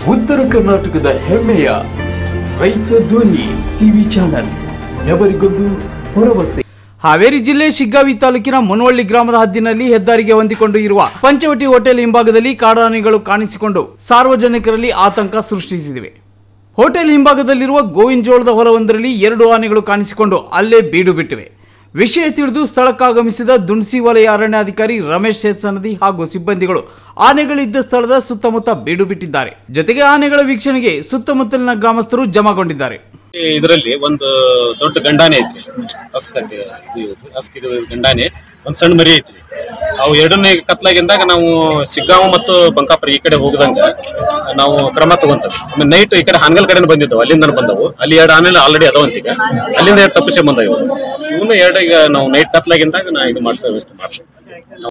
ಉತ್ತರ ಕರ್ನಾಟಕದ ಹೆಮ್ಮೆಯ ರೈತ ಧ್ವನಿ ಟಿವಿ ಚಾನೆಲ್ ఎవరిಗೊಂದು ಭರವಸೆ. ಹಾವೇರಿ ಜಿಲ್ಲೆ ಶಿಗ್ಗಾವಿ ತಾಲೂಕಿನ ಮುನವಳ್ಳಿ ಗ್ರಾಮದ ಹದ್ದಿನಲ್ಲಿ ಹೆದ್ದಾರಿಗೆ ಹೊಂದಿಕೊಂಡು ಇರುವ ಪಂಚವಟಿ ಹೋಟೆಲ್ ಹಿಂಭಾಗದಲ್ಲಿ ಕಾಡಾನೆಗಳು ಕಾಣಿಸಿಕೊಂಡು ಸಾರ್ವಜನಿಕರಲ್ಲಿ ಆತಂಕ ಸೃಷ್ಟಿಸಿವೆ. ಹೋಟೆಲ್ ಹಿಂಭಾಗದಲ್ಲಿರುವ ಗೋವಿಂಜೋಳದ ಹೊಲವೊಂದರಲ್ಲಿ 2 ಆನೆಗಳು ಕಾಣಿಸಿಕೊಂಡು ಅಲ್ಲೇ ಬೀಡು ಬಿಟ್ಟಿವೆ. ವಿಷಯ ತಿಳಿದು ಸ್ಥಳಕ್ಕಾಗಮಿಸಿದ ದುಣಸಿ ವಲಯ ಅರಣ್ಯಾಧಿಕಾರಿ ರಮೇಶ್ ಸೇತ್ಸನದಿ ಹಾಗೂ ಸಿಬ್ಬಂದಿಗಳು ಆನೆಗಳಿದ್ದ ಸ್ಥಳದ ಸುತ್ತಮುತ್ತ ಬೀಡು ಬಿಟ್ಟಿದ್ದಾರೆ. ಜೊತೆಗೆ ಆನೆಗಳ ವೀಕ್ಷಣೆಗೆ ಸುತ್ತಮುತ್ತಲಿನ ಗ್ರಾಮಸ್ಥರು ಜಮಾಗೊಂಡಿದ್ದಾರೆ. ಇದರಲ್ಲಿ ಒಂದು ದೊಡ್ಡ ಗಂಡಾನೆ ಐತ್ರಿ, ಹಸ್ಕಿದ ಗಂಡಾನೆ, ಒಂದ್ ಸಣ್ಣ ಮರಿ ಐತ್ರಿ. ಅವು ಎರಡನೇ ಕತ್ಲಾಗಿಂದಾಗ ನಾವು ಶಿಗ್ಗಾಂವ ಮತ್ತು ಬಂಕಾಪುರ ಈ ಕಡೆ ಹೋಗದಂಗ ನಾವು ಕ್ರಮ ತಗೊಂತದ್ದು. ನೈಟ್ ಈ ಕಡೆ ಹಾನಗಲ್ ಕಡೆ ಬಂದಿದ್ದವು, ಅಲ್ಲಿಂದ ಬಂದವು. ಅಲ್ಲಿ 2 ಆನೆಗಳು ಆಲ್ರೆಡಿ ಅದಾವಂತೀಗ, ಅಲ್ಲಿಂದ 2 ತಪ್ಪಿಸಿ ಬಂದವು. ಇವನು 2 ಈಗ ನಾವು ನೈಟ್ ಕತ್ಲಾಗಿಂದಾಗ ನಾ ಇದು ಮಾಡಿಸೋ ವ್ಯವಸ್ಥೆ ಮಾಡ್ತೀವಿ.